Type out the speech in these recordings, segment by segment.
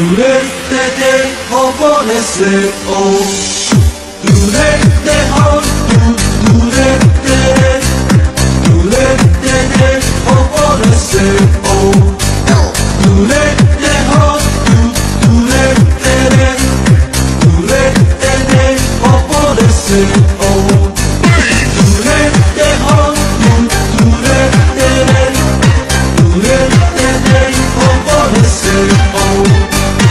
濡れててこぼれせお濡れてほ濡れて濡れててこぼれせお濡れてほ濡れてね濡れててこぼれせお濡れてほ濡れてね濡れててこぼれせお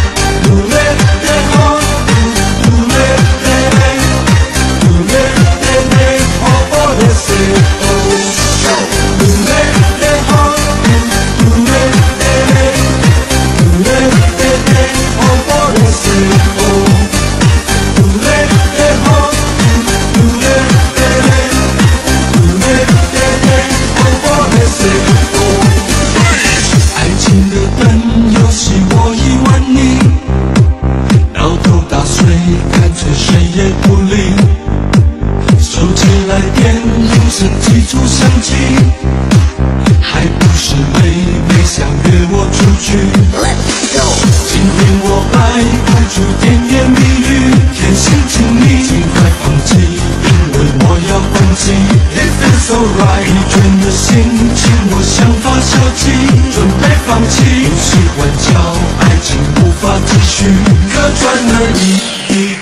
来电铃声急促响起，还不是妹妹想约我出去。今天我摆不出甜言蜜语，甜心请你尽快放弃，因为我要放弃。It feels so right， 疲倦的心情我想发消极，准备放弃。不喜欢叫爱情无法继续，可转而已。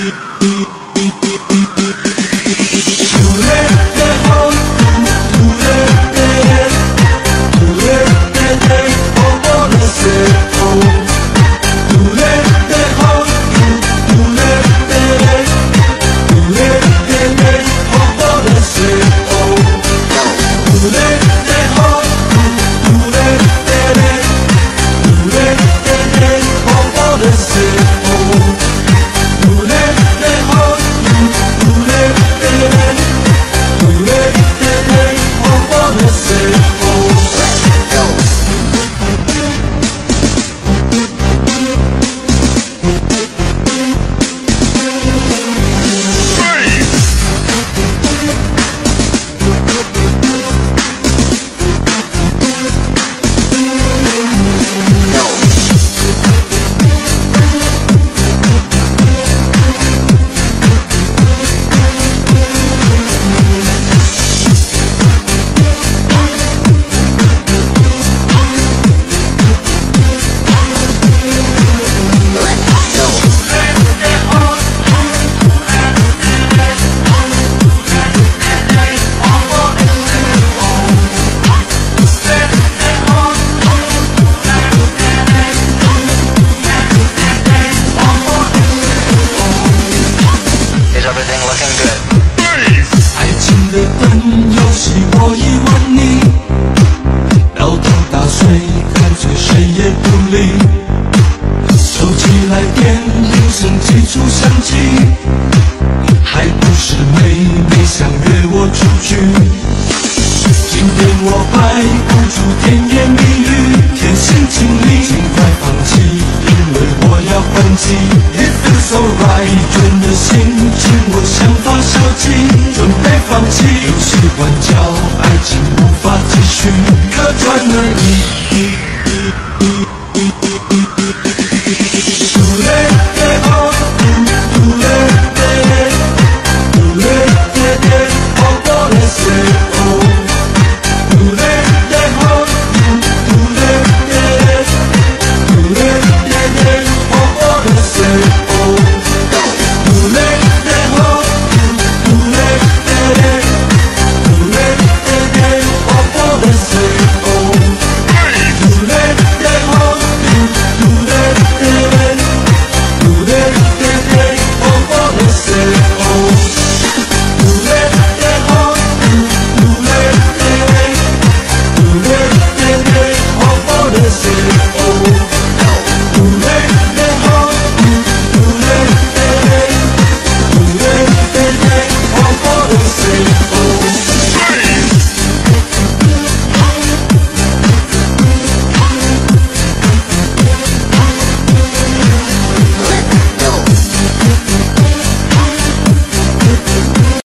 爱情的灯游戏我已问你，倒头大睡，干脆谁也不理。手机来电铃声急促响起，还不是妹妹想约我出去。今天我摆不出甜言蜜语，甜心请你尽快放弃，因为我要还击。It feels so right， 疲倦的心情我想发消极，准备放弃。不喜欢叫爱情无法继续，可转而已。